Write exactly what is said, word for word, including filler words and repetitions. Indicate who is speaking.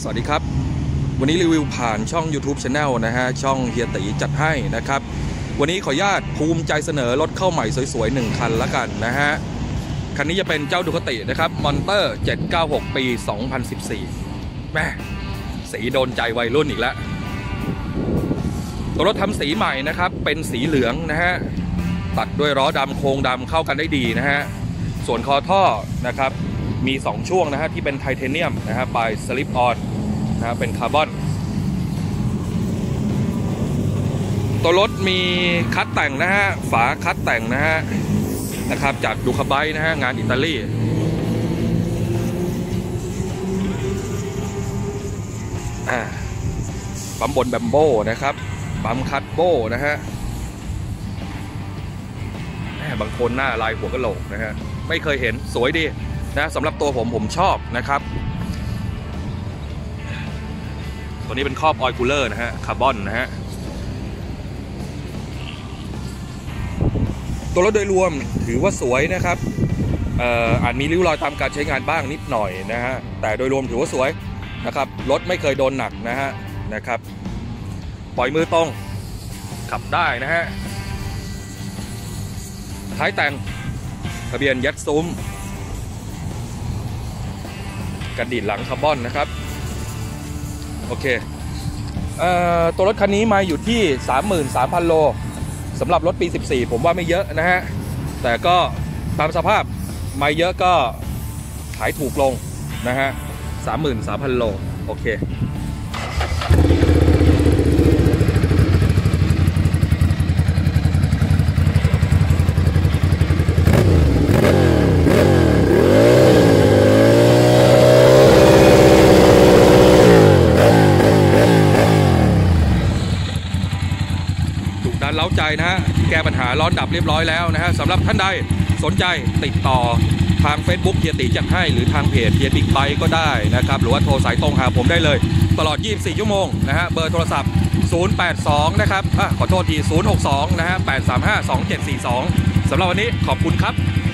Speaker 1: วัสดีครับวันนี้รีวิวผ่านช่อง ยูทูบ Channel นะฮะช่องเฮียตีจัดให้นะครับวันนี้ขออนุญาตภูมิใจเสนอรถเข้าใหม่สวยๆหนึ่งคันละกันนะฮะคันนี้จะเป็นเจ้าดูคาตินะครับมอนเตอร์เจ็ดเก้าหกปีสองพันสิบสี่แม่สีโดนใจวัยรุ่นอีกแล้วตัวรถทำสีใหม่นะครับเป็นสีเหลืองนะฮะตัดด้วยล้อดำโครงดำเข้ากันได้ดีนะฮะส่วนคอท่อนะครับมีสองช่วงนะฮะที่เป็นไทเทเนียมนะฮะปลายสลิปออนนะเป็นคาร์บอนตัวรถมีคัดแต่งนะฮะฝาคัดแต่งนะฮะนะครับจากดูคาไบนะฮะงานอิตาลีปั๊มบนแบมโบนะครับปั๊มคัตโบนะฮะบางคนหน้าลายหัวกะโหลกนะฮะไม่เคยเห็นสวยดีนะสำหรับตัวผมผมชอบนะครับตัวนี้เป็นครอบออยล์คูลเลอร์นะฮะคาร์บอนนะฮะตัวรถโดยรวมถือว่าสวยนะครับเอ่ออาจมีริ้วรอยตามการใช้งานบ้างนิดหน่อยนะฮะแต่โดยรวมถือว่าสวยนะครับรถไม่เคยโดนหนักนะฮะนะครับปล่อยมือตรงขับได้นะฮะท้ายแต่งทะเบียนยัดซุ้มกระดิ่งหลังคาร์บอนนะครับโอเคเอ่อตัวรถคันนี้มาอยู่ที่ สามหมื่นสามพัน โลสำหรับรถปีสิบสี่ผมว่าไม่เยอะนะฮะแต่ก็ตามสภาพไม่เยอะก็ขายถูกลงนะฮะ สามหมื่นสามพัน โลโอเคเล้าใจนะฮะแก้ปัญหาร้อนดับเรียบร้อยแล้วนะฮะสำหรับท่านใดสนใจติดต่อทาง Facebook เฮียตีจัดให้หรือทางเพจเฮียบิ๊กไบค์ก็ได้นะครับหรือว่าโทรสายตรงหาผมได้เลยตลอดยี่สิบสี่ชั่วโมงนะฮะเบอร์โทรศัพท์ศูนย์ แปด สองนะครับอ่ะขอโทษทีศูนย์ หก สองนะฮะ แปด สาม ห้า สอง เจ็ด สี่ สองสำหรับวันนี้ขอบคุณครับ